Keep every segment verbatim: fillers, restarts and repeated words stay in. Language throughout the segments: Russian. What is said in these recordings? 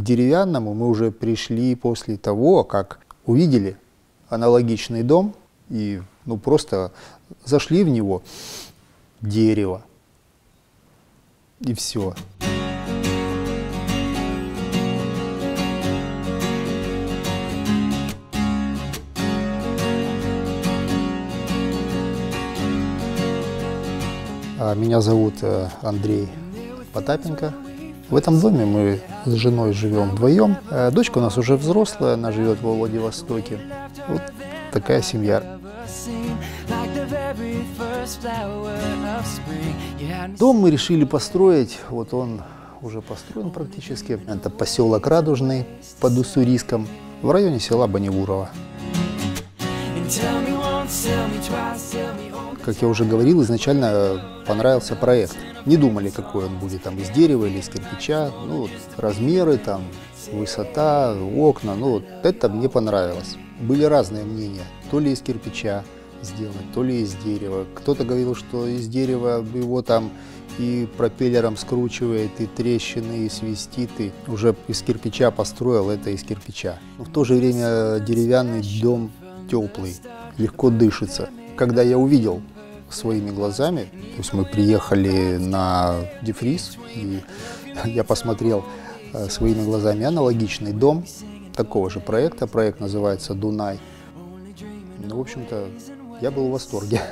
К деревянному мы уже пришли после того, как увидели аналогичный дом и ну, просто зашли в него. Дерево. И все. Меня зовут Андрей Потапенко. В этом доме мы с женой живем вдвоем. Дочка у нас уже взрослая, она живет во Владивостоке. Вот такая семья. Дом мы решили построить, вот он уже построен практически. Это поселок Радужный под Уссурийском в районе села Баневурово. Как я уже говорил, изначально понравился проект. Не думали, какой он будет, там, из дерева или из кирпича. Ну, вот, размеры, там, высота, окна, ну, вот, это мне понравилось. Были разные мнения, то ли из кирпича сделать, то ли из дерева. Кто-то говорил, что из дерева его там и пропеллером скручивает, и трещины, и свистит, и уже из кирпича построил, это из кирпича. Но в то же время деревянный дом теплый, легко дышится. Когда я увидел своими глазами, то есть мы приехали на дефриз, и я посмотрел своими глазами аналогичный дом такого же проекта. Проект называется «Дунай». Ну, в общем-то, я был в восторге.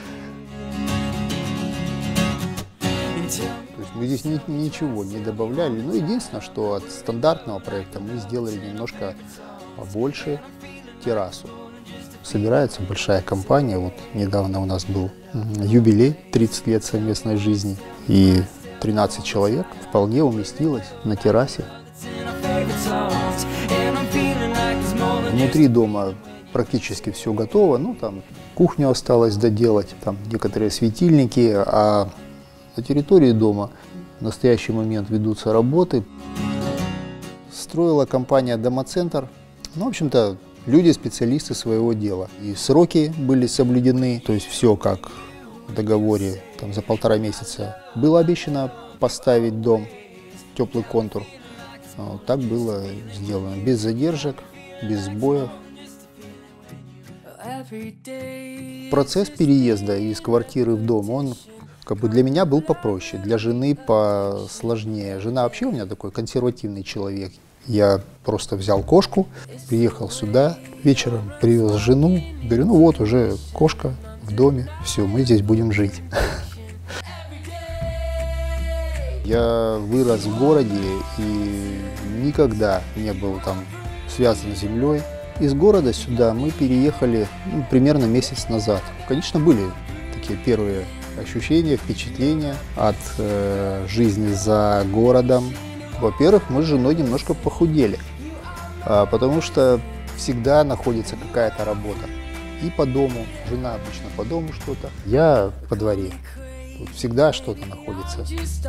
То есть мы здесь ни, ничего не добавляли. Ну, единственное, что от стандартного проекта мы сделали немножко побольше террасу. Собирается большая компания. Вот недавно у нас был юбилей, тридцать лет совместной жизни. И тринадцать человек вполне уместилось на террасе. Внутри дома практически все готово. Ну, там кухню осталось доделать, там некоторые светильники. А на территории дома в настоящий момент ведутся работы. Строила компания «Домоцентр». Ну, в общем-то, люди, специалисты своего дела. И сроки были соблюдены, то есть все как в договоре, там, за полтора месяца было обещано поставить дом, теплый контур. Вот так было сделано, без задержек, без сбоев. Процесс переезда из квартиры в дом, он как бы для меня был попроще, для жены посложнее. Жена вообще у меня такой консервативный человек. Я просто взял кошку, приехал сюда, вечером привез жену, говорю, ну вот уже кошка в доме, все, мы здесь будем жить. Я вырос в городе и никогда не был там связан с землей. Из города сюда мы переехали ну, примерно месяц назад. Конечно, были такие первые ощущения, впечатления от э, жизни за городом. Во-первых, мы с женой немножко похудели, потому что всегда находится какая-то работа. И по дому, жена обычно по дому что-то, я по дворе. Тут всегда что-то находится.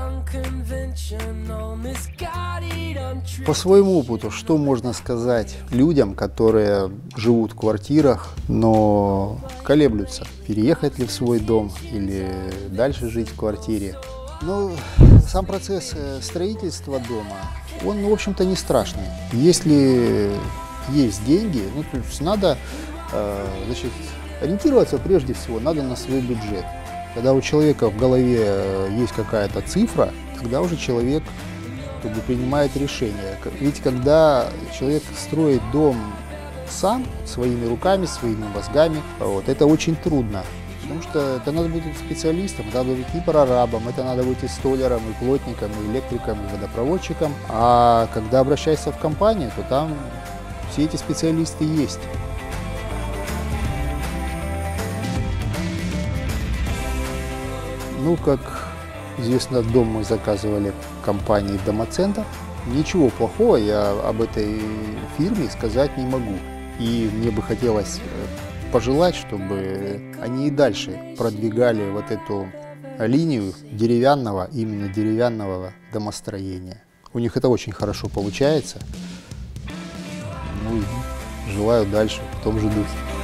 По своему опыту, что можно сказать людям, которые живут в квартирах, но колеблются, переехать ли в свой дом или дальше жить в квартире. Ну, сам процесс строительства дома, он, в общем-то, не страшный. Если есть деньги, ну, то есть надо, значит, ориентироваться прежде всего, надо на свой бюджет. Когда у человека в голове есть какая-то цифра, тогда уже человек как бы принимает решение. Ведь когда человек строит дом сам, своими руками, своими мозгами, вот, это очень трудно. Потому что это надо быть специалистом, это надо быть и прорабом, это надо быть и столяром, и плотником, и электриком, и водопроводчиком. А когда обращаешься в компанию, то там все эти специалисты есть. Ну, как известно, дом мы заказывали компании «Домоцентр». Ничего плохого я об этой фирме сказать не могу. И мне бы хотелось пожелать, чтобы они и дальше продвигали вот эту линию деревянного, именно деревянного домостроения. У них это очень хорошо получается. Ну и желаю дальше в том же духе.